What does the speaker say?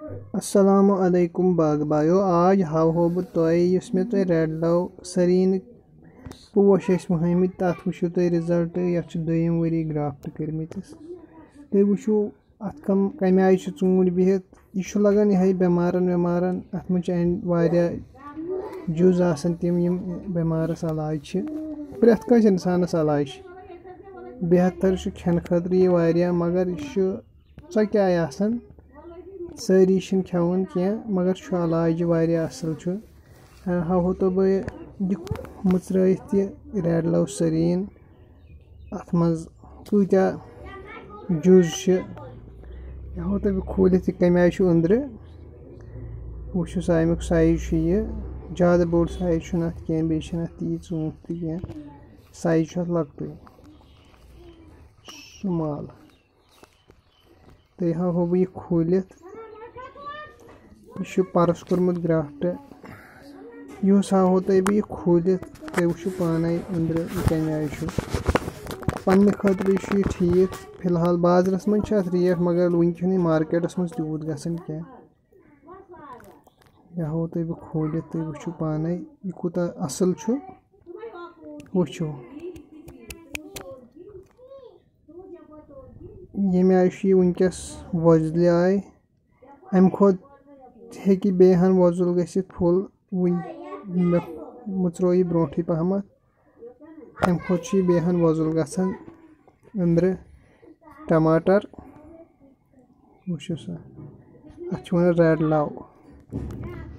अस्सलामु अलैकुम बाग बायो आज हाव बह तुस मे तुह रेड लव सरीन पोश वहमित तथ वो तुह रिजल्ट ये दोयम वरी ग्राफ्ट करमिस तुह वो अत कम आय ूट बिहित यह लगान ये बेमारन वेमारन अत मे जुज आसान तम यम बेमारस अलाज प्रेथ कंस इंसानस अलाज बेहतर खेन खतर यह मगर यह क्या आसान सारी खेवान कह मगर अलाज वारिया असल हावो तो बह यह मुचरत रेड लव सरीन अत मज कूत्या जुज हावो तो बह खोलित कम आय अंदर वो अमुक साइज यह ज़्यादा बोड़ साइज अत कह बे तीज ूट कह साइज लकट सुमाल तो हावो बह यह खोलित यह परस कोर्मुत ग्राफ्ट यह हावो तुह बह खोलित तुह वो पाने अंदर कम आय पन्ने खतर यह ठीक फिलहाल बाजरस मज रेट मगर वह मार्केटस मज तूत गसान कह यह हावो तुह बह खोलित तुह वो पाने यह कूत असल वो ये आय वनकस वजल आय अम खोत हेकि बेहन वजुल गसित फुल मे मुचरो यह ब्रोठी पहमत अम खोत बेहन वजुल गसान अंदर टमाटर वो सा अत वन रेड लव।